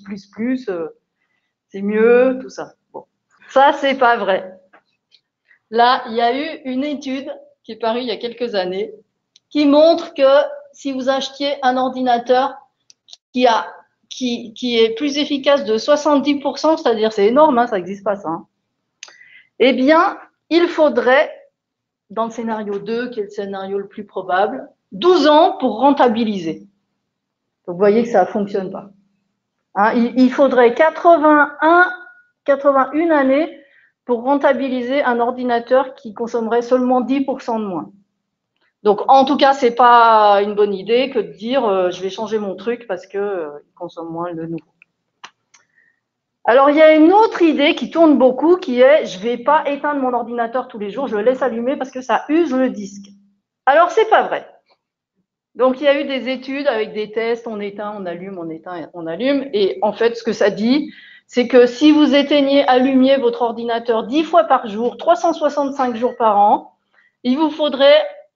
c'est mieux, tout ça. Bon. Ça, c'est pas vrai. Là, il y a eu une étude qui est parue il y a quelques années qui montre que si vous achetiez un ordinateur qui est plus efficace de 70%, c'est-à-dire c'est énorme, hein, ça n'existe pas ça, hein, eh bien, il faudrait, dans le scénario 2, qui est le scénario le plus probable, 12 ans pour rentabiliser. Donc, vous voyez que ça ne fonctionne pas. Hein, il faudrait 81 années pour rentabiliser un ordinateur qui consommerait seulement 10% de moins. Donc, en tout cas, c'est pas une bonne idée que de dire je vais changer mon truc parce que il consomme moins le nouveau. Alors, il y a une autre idée qui tourne beaucoup qui est je vais pas éteindre mon ordinateur tous les jours, je le laisse allumer parce que ça use le disque. Alors, c'est pas vrai. Donc, il y a eu des études avec des tests, on éteint, on allume, on éteint, on allume. Et en fait, ce que ça dit, c'est que si vous allumiez votre ordinateur 10 fois par jour, 365 jours par an, il vous faudrait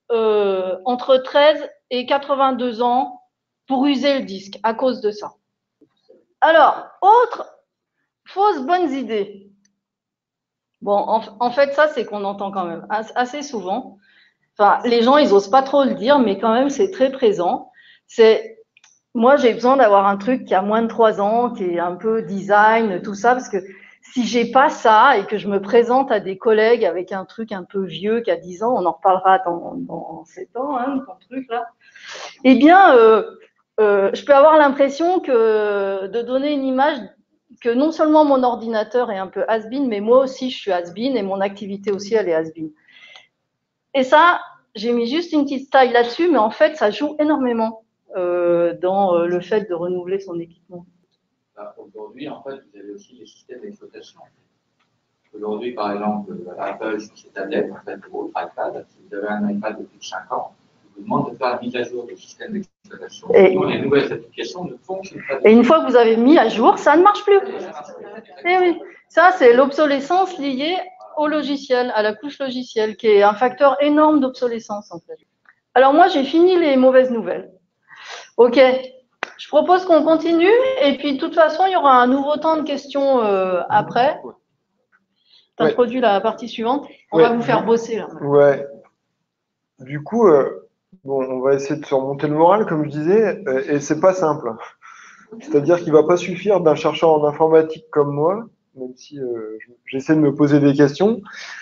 entre 13 et 82 ans pour user le disque à cause de ça. Alors, autre fausse bonnes idées. Bon, en fait, ça, c'est qu'on entend quand même assez souvent. Enfin, les gens, ils osent pas trop le dire, mais quand même, c'est très présent. Moi, j'ai besoin d'avoir un truc qui a moins de 3 ans, qui est un peu design, tout ça, parce que si j'ai pas ça et que je me présente à des collègues avec un truc un peu vieux qui a 10 ans, on en reparlera dans 7 ans, hein, ton truc là, eh bien, je peux avoir l'impression de donner une image que non seulement mon ordinateur est un peu has-been, mais moi aussi je suis has-been et mon activité aussi elle est has-been. Et ça, j'ai mis juste une petite taille là-dessus, mais en fait ça joue énormément dans le fait de renouveler son équipement. Aujourd'hui, en fait, vous avez aussi les systèmes d'exploitation. Aujourd'hui, par exemple, Apple, sur ses tablettes, en fait, ou votre iPad, si vous avez un iPad de plus de 5 ans, vous demande de faire la mise à jour du système d'exploitation. Sinon, les nouvelles applications ne fonctionnent pas. Et une fois que vous avez mis à jour, ça ne marche plus. Et oui, ça, c'est l'obsolescence liée au logiciel, à la couche logicielle, qui est un facteur énorme d'obsolescence, en fait. Alors moi, j'ai fini les mauvaises nouvelles. Ok, je propose qu'on continue, et puis de toute façon, il y aura un nouveau temps de questions après. Tu introduis la partie suivante. On va vous faire bosser, là. Ouais. Du coup, bon, on va essayer de surmonter le moral, comme je disais, et c'est pas simple. C'est-à-dire qu'il va pas suffire d'un chercheur en informatique comme moi, même si j'essaie de me poser des questions.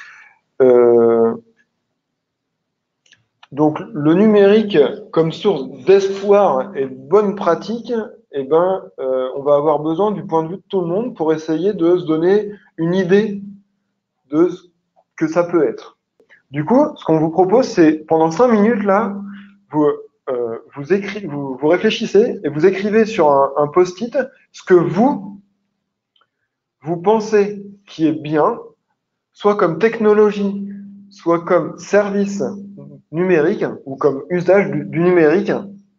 Donc, le numérique comme source d'espoir et de bonnes pratiques, eh ben, on va avoir besoin du point de vue de tout le monde pour essayer de se donner une idée de ce que ça peut être. Du coup, ce qu'on vous propose, c'est pendant 5 minutes là, vous réfléchissez et vous écrivez sur un post-it ce que vous pensez qui est bien, soit comme technologie, soit comme service numérique ou comme usage du numérique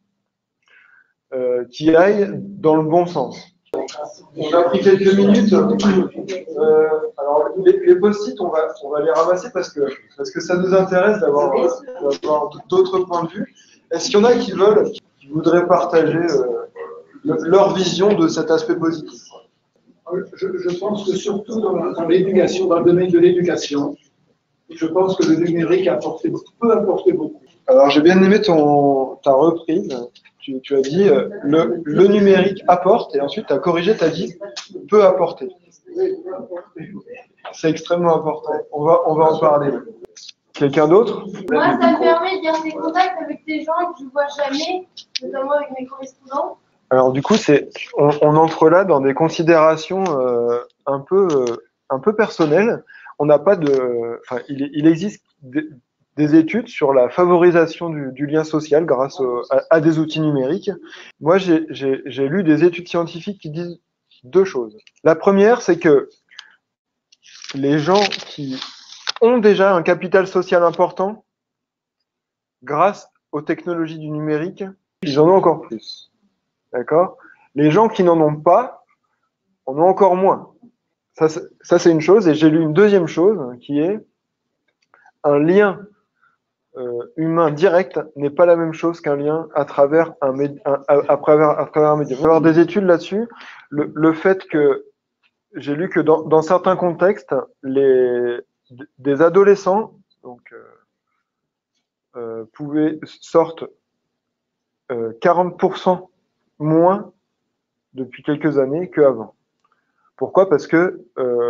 qui aille dans le bon sens. On a pris quelques minutes. Alors les post-it, on va les ramasser parce que ça nous intéresse d'avoir d'autres points de vue. Est-ce qu'il y en a qui voudraient partager leur vision de cet aspect positif? Je pense que surtout dans l'éducation, dans le domaine de l'éducation, je pense que le numérique peut apporter beaucoup. Alors j'ai bien aimé ta reprise. Tu as dit le numérique apporte et ensuite tu as corrigé, tu as dit peut apporter. C'est extrêmement important. On va en parler. Quelqu'un d'autre? Moi, ça me permet de garder contact avec des gens que je ne vois jamais, notamment avec mes correspondants. Alors du coup, on entre là dans des considérations un peu personnelles. On n'a pas il existe des études sur la favorisation du lien social grâce à des outils numériques. Moi, j'ai lu des études scientifiques qui disent 2 choses. La première, c'est que les gens qui ont déjà un capital social important, grâce aux technologies du numérique, ils en ont encore plus. D'accord? Les gens qui n'en ont pas, en ont encore moins. Ça c'est une chose. Et j'ai lu une deuxième chose qui est un lien humain direct n'est pas la même chose qu'un lien à travers un médium. Il va y avoir des études là-dessus. Le fait que j'ai lu que dans certains contextes, des adolescents sortent 40% moins depuis quelques années qu'avant. Pourquoi? Parce que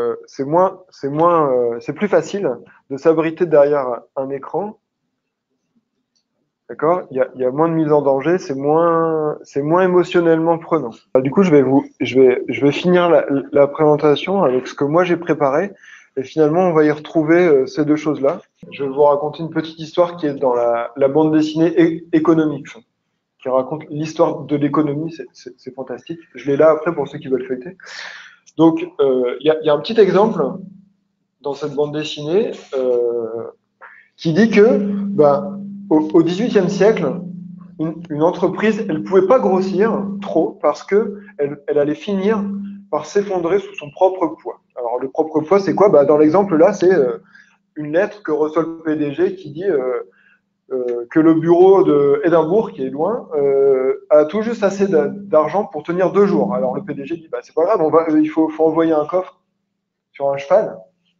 c'est plus facile de s'abriter derrière un écran. D'accord? Il y a moins de mise en danger, c'est moins émotionnellement prenant. Du coup, je vais finir la présentation avec ce que moi j'ai préparé. Et finalement, on va y retrouver ces 2 choses-là. Je vais vous raconter une petite histoire qui est dans la bande dessinée économique, qui raconte l'histoire de l'économie. C'est fantastique. Je l'ai là après pour ceux qui veulent feuilleter. Donc, il y a un petit exemple dans cette bande dessinée qui dit que au XVIIIe siècle, une entreprise, elle pouvait pas grossir trop parce que elle allait finir par s'effondrer sous son propre poids. Alors le propre poids, c'est quoi? Dans l'exemple là, c'est une lettre que reçoit le PDG qui dit que le bureau d'Édimbourg, qui est loin, a tout juste assez d'argent pour tenir 2 jours. Alors le PDG dit, bah, c'est pas grave, il faut envoyer un coffre sur un cheval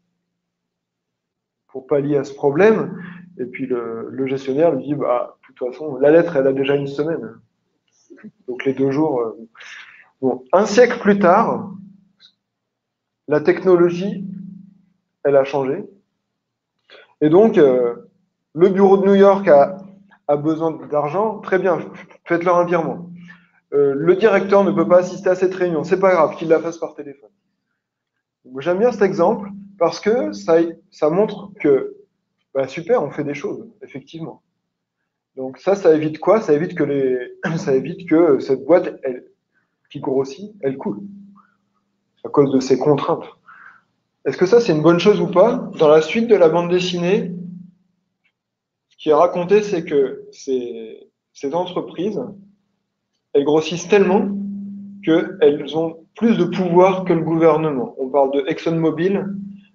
pour pallier à ce problème. Et puis le gestionnaire lui dit, bah, de toute façon, la lettre, elle a déjà 1 semaine. Donc les 2 jours. Bon, 1 siècle plus tard, la technologie, elle a changé. Et donc, le bureau de New York a besoin d'argent. Très bien, faites-leur un virement. Le directeur ne peut pas assister à cette réunion. C'est pas grave qu'il la fasse par téléphone. J'aime bien cet exemple parce que ça montre que, bah, super, on fait des choses, effectivement. Donc ça évite quoi? Ça évite que cette boîte, qui grossit, elle coule à cause de ces contraintes. Est-ce que ça, c'est une bonne chose ou pas? Dans la suite de la bande dessinée, ce qui est raconté, c'est que ces entreprises, elles grossissent tellement qu'elles ont plus de pouvoir que le gouvernement. On parle de ExxonMobil,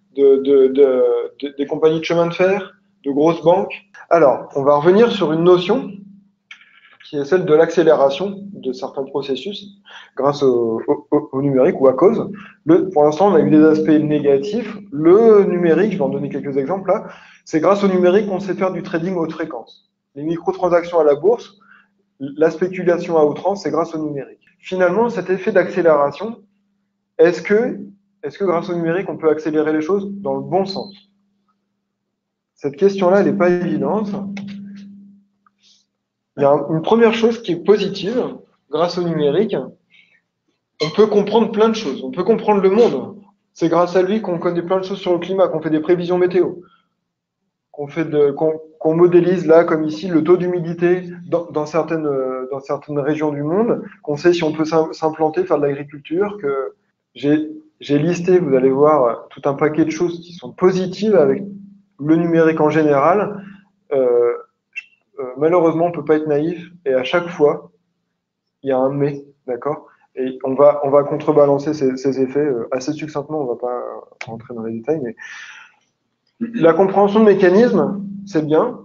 des compagnies de chemin de fer, de grosses banques. Alors, on va revenir sur une notion qui est celle de l'accélération de certains processus grâce au numérique ou à cause. Pour l'instant, on a eu des aspects négatifs. Le numérique, je vais en donner quelques exemples là, c'est grâce au numérique qu'on sait faire du trading haute fréquence. Les microtransactions à la bourse, la spéculation à outrance, c'est grâce au numérique. Finalement, cet effet d'accélération, est-ce que grâce au numérique, on peut accélérer les choses dans le bon sens? Cette question-là, elle n'est pas évidente. Il y a une première chose qui est positive, grâce au numérique, on peut comprendre plein de choses, on peut comprendre le monde. C'est grâce à lui qu'on connaît plein de choses sur le climat, qu'on fait des prévisions météo, qu'on modélise là, comme ici, le taux d'humidité dans certaines régions du monde, qu'on sait si on peut s'implanter, faire de l'agriculture, que j'ai listé, vous allez voir, tout un paquet de choses qui sont positives avec le numérique en général. Malheureusement, on peut pas être naïf, et à chaque fois, il y a un mais, d'accord? Et on va contrebalancer ces effets assez succinctement, on va pas rentrer dans les détails, mais la compréhension de mécanismes, c'est bien.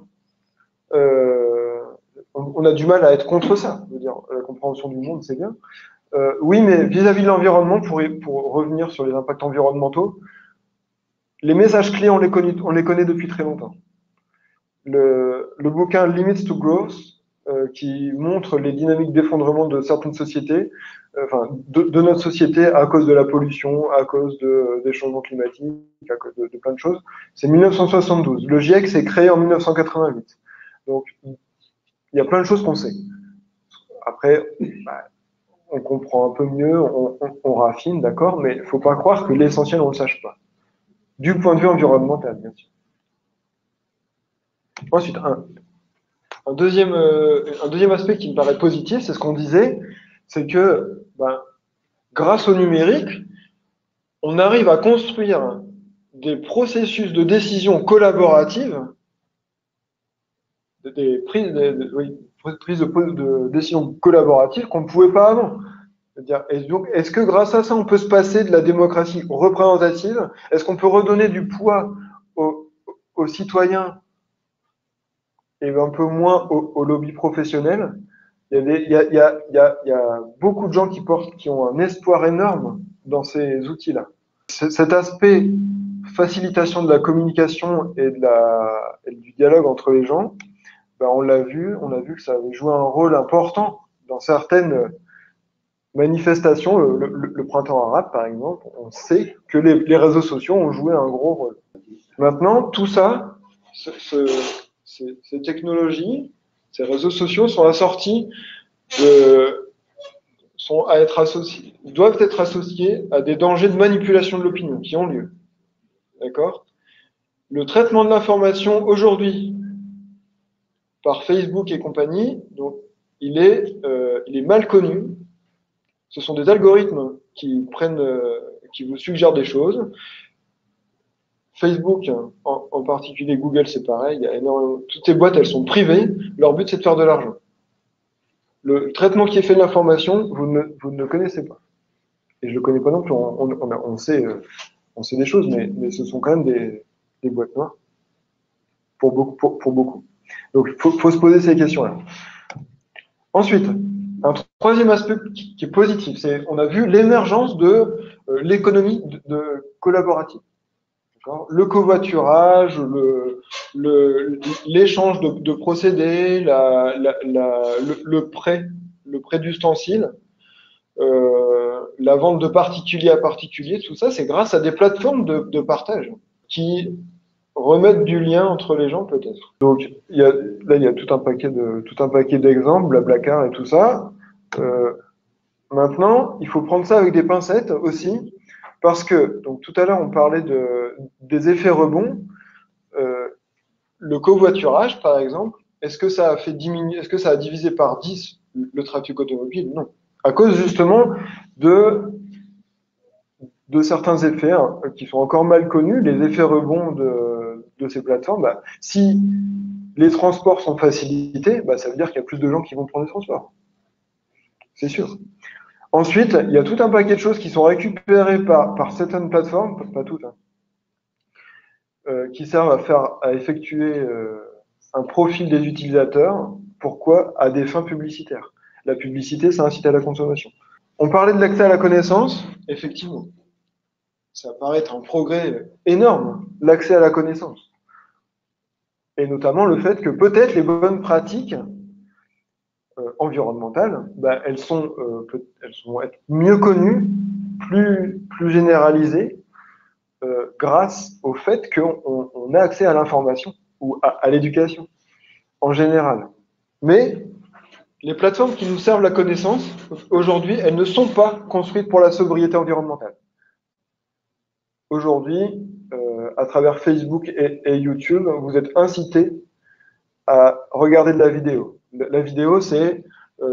On a du mal à être contre ça. Je veux dire, la compréhension du monde, c'est bien. Oui, mais vis-à-vis de l'environnement, pour revenir sur les impacts environnementaux, les messages clés, on les connaît depuis très longtemps. Le bouquin Limits to Growth, qui montre les dynamiques d'effondrement de certaines sociétés, de notre société à cause de la pollution, à cause des changements climatiques, à cause de plein de choses. C'est 1972. Le GIEC s'est créé en 1988. Donc, il y a plein de choses qu'on sait. Après, on comprend un peu mieux, on raffine, d'accord, mais il ne faut pas croire que l'essentiel, on ne le sache pas. Du point de vue environnemental, bien sûr. Ensuite, un deuxième aspect qui me paraît positif, c'est ce qu'on disait, c'est que grâce au numérique, on arrive à construire des processus de décision collaborative, des prises de décision collaboratives qu'on ne pouvait pas avant. Et donc, est-ce que grâce à ça, on peut se passer de la démocratie représentative? Est-ce qu'on peut redonner du poids aux citoyens et un peu moins au lobby professionnel? Il y a beaucoup de gens qui ont un espoir énorme dans ces outils-là. Cet aspect facilitation de la communication et du dialogue entre les gens, on a vu que ça avait joué un rôle important dans certaines manifestations. Le printemps arabe, par exemple, on sait que les réseaux sociaux ont joué un gros rôle. Maintenant, tout ça, ces technologies, ces réseaux sociaux sont assortis doivent être associés à des dangers de manipulation de l'opinion qui ont lieu. D'accord? Le traitement de l'information aujourd'hui par Facebook et compagnie, donc il est mal connu. Ce sont des algorithmes qui vous suggèrent des choses. Facebook, en particulier Google, c'est pareil. Il y a énormément, toutes ces boîtes, elles sont privées. Leur but, c'est de faire de l'argent. Le traitement qui est fait de l'information, vous ne le connaissez pas. Et je le connais pas non plus. On sait des choses, mais ce sont quand même des boîtes noires pour beaucoup. Donc, il faut se poser ces questions-là. Ensuite, un troisième aspect qui est positif, c'est on a vu l'émergence de l'économie de collaborative. Le covoiturage, l'échange de procédés, le prêt d'ustensiles, la vente de particulier à particulier, tout ça, c'est grâce à des plateformes de partage qui remettre du lien entre les gens peut-être. Donc il y a tout un paquet d'exemples, Blablacar et tout ça. Maintenant, il faut prendre ça avec des pincettes aussi, parce que donc tout à l'heure on parlait des effets rebonds. Le covoiturage, par exemple, est-ce que ça a divisé par 10 le trafic automobile? Non. À cause justement de certains effets qui sont encore mal connus, les effets rebonds de ces plateformes. Si les transports sont facilités, ça veut dire qu'il y a plus de gens qui vont prendre les transports. C'est sûr. Ensuite, il y a tout un paquet de choses qui sont récupérées par certaines plateformes, pas toutes, qui servent à effectuer un profil des utilisateurs. Pourquoi? À des fins publicitaires. La publicité, ça incite à la consommation. On parlait de l'accès à la connaissance, effectivement. Ça paraît être un progrès énorme, l'accès à la connaissance. Et notamment le fait que peut-être les bonnes pratiques environnementales, elles vont être mieux connues, plus généralisées, grâce au fait qu'on a accès à l'information ou à l'éducation en général. Mais les plateformes qui nous servent la connaissance, aujourd'hui, elles ne sont pas construites pour la sobriété environnementale. Aujourd'hui, à travers Facebook et YouTube, vous êtes incité à regarder de la vidéo. La vidéo, c'est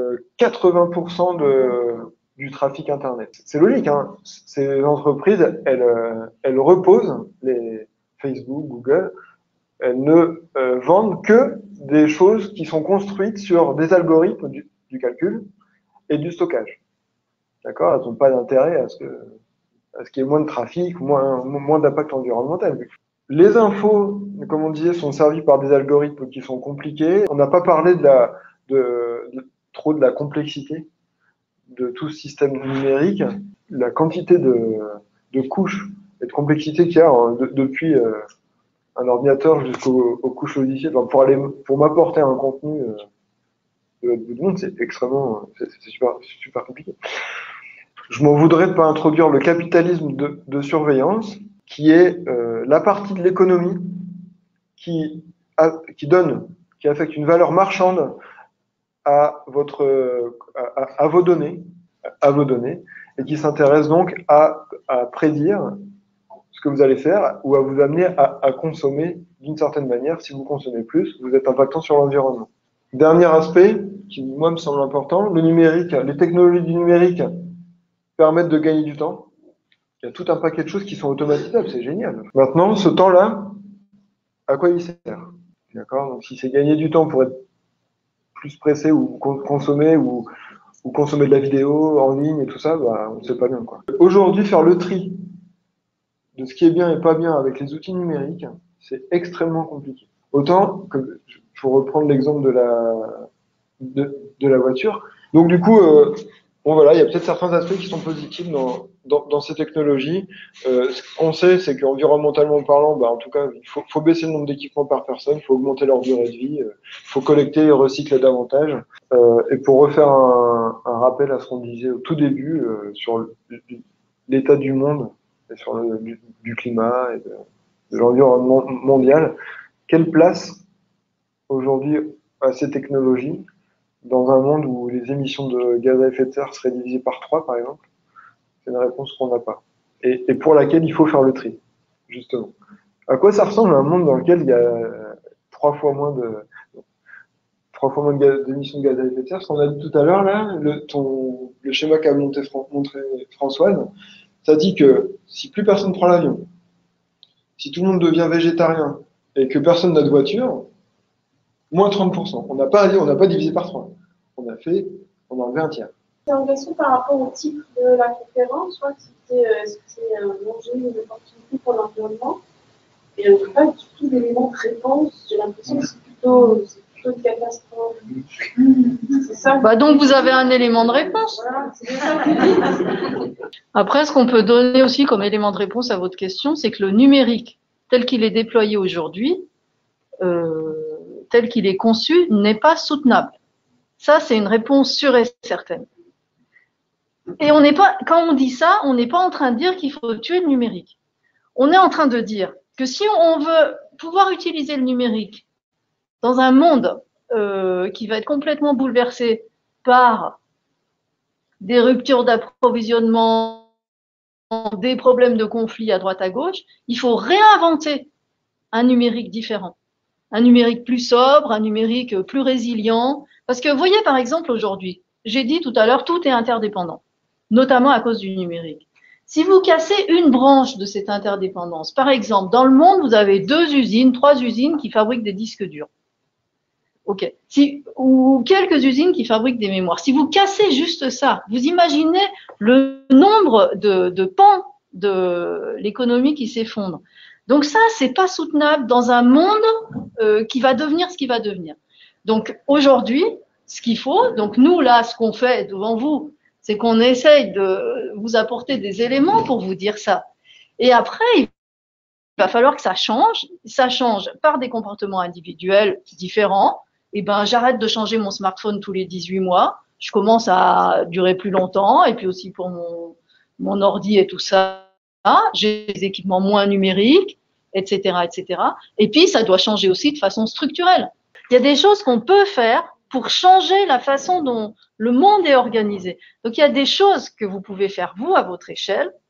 80% du trafic Internet. C'est logique, hein. Ces entreprises, elles reposent, les Facebook, Google, elles ne vendent que des choses qui sont construites sur des algorithmes du calcul et du stockage. D'accord? Elles n'ont pas d'intérêt à ce qu'il y ait moins de trafic, moins d'impact environnemental. Les infos, comme on disait, sont servies par des algorithmes qui sont compliqués. On n'a pas parlé trop de la complexité de tout ce système numérique. La quantité de couches et de complexité qu'il y a depuis un ordinateur jusqu'aux couches logicielles, pour m'apporter un contenu de l'autre bout du monde, c'est super compliqué. Je m'en voudrais de pas introduire le capitalisme de surveillance, qui est la partie de l'économie qui affecte une valeur marchande à vos données, et qui s'intéresse donc à prédire ce que vous allez faire ou à vous amener à consommer d'une certaine manière. Si vous consommez plus, vous êtes impactant sur l'environnement. Dernier aspect qui, moi, me semble important, le numérique, les technologies du numérique permettent de gagner du temps. Il y a tout un paquet de choses qui sont automatisables, c'est génial. Maintenant, ce temps-là, à quoi il sert? D'accord? Donc, si c'est gagner du temps pour être plus pressé ou consommer ou consommer de la vidéo en ligne et tout ça, on ne sait pas bien, quoi. Aujourd'hui, faire le tri de ce qui est bien et pas bien avec les outils numériques, c'est extrêmement compliqué. Autant que, pour reprendre l'exemple de la voiture. Donc, du coup, il y a peut-être certains aspects qui sont positifs dans ces technologies. Ce qu'on sait, c'est qu'environnementalement parlant, en tout cas, il faut baisser le nombre d'équipements par personne, il faut augmenter leur durée de vie, il faut collecter et recycler davantage. Et pour refaire un rappel à ce qu'on disait au tout début sur l'état du monde et sur du climat et de l'environnement mondial, quelle place aujourd'hui à ces technologies dans un monde où les émissions de gaz à effet de serre seraient divisées par 3, par exemple? C'est une réponse qu'on n'a pas. Et pour laquelle il faut faire le tri, justement. À quoi ça ressemble un monde dans lequel il y a 3 fois moins d'émissions de gaz à effet de serre? Ce qu'on a dit tout à l'heure, là, le schéma qu'a montré Françoise, ça dit que si plus personne prend l'avion, si tout le monde devient végétarien et que personne n'a de voiture, moins 30%. On n'a pas divisé par 3. On a enlevé un tiers. C'est en question par rapport au titre de la conférence, soit c'était un danger ou une opportunité pour l'environnement. Et en tout cas, tous les éléments de réponse, j'ai l'impression que c'est plutôt une catastrophe. C'est ça. Bah donc vous avez un élément de réponse. Voilà, c'est ça que je dis. Après, ce qu'on peut donner aussi comme élément de réponse à votre question, c'est que le numérique, tel qu'il est déployé aujourd'hui, tel qu'il est conçu, n'est pas soutenable. Ça, c'est une réponse sûre et certaine. Et on n'est pas, quand on dit ça, on n'est pas en train de dire qu'il faut tuer le numérique. On est en train de dire que si on veut pouvoir utiliser le numérique dans un monde qui va être complètement bouleversé par des ruptures d'approvisionnement, des problèmes de conflit à droite à gauche, il faut réinventer un numérique différent. Un numérique plus sobre, un numérique plus résilient. Parce que vous voyez, par exemple, aujourd'hui, j'ai dit tout à l'heure, tout est interdépendant, notamment à cause du numérique. Si vous cassez une branche de cette interdépendance, par exemple, dans le monde, vous avez 2 usines, 3 usines qui fabriquent des disques durs. Ok. Ou quelques usines qui fabriquent des mémoires. Si vous cassez juste ça, vous imaginez le nombre de pans de l'économie qui s'effondre. Donc ça, c'est pas soutenable dans un monde qui va devenir ce qu'il va devenir. Donc aujourd'hui, ce qu'il faut, donc nous là, ce qu'on fait devant vous, c'est qu'on essaye de vous apporter des éléments pour vous dire ça. Et après, il va falloir que ça change. Ça change par des comportements individuels différents. Eh ben, j'arrête de changer mon smartphone tous les 18 mois. Je commence à durer plus longtemps. Et puis aussi pour mon ordi et tout ça, j'ai des équipements moins numériques, etc., etc. Et puis, ça doit changer aussi de façon structurelle. Il y a des choses qu'on peut faire pour changer la façon dont le monde est organisé. Donc, il y a des choses que vous pouvez faire, vous, à votre échelle,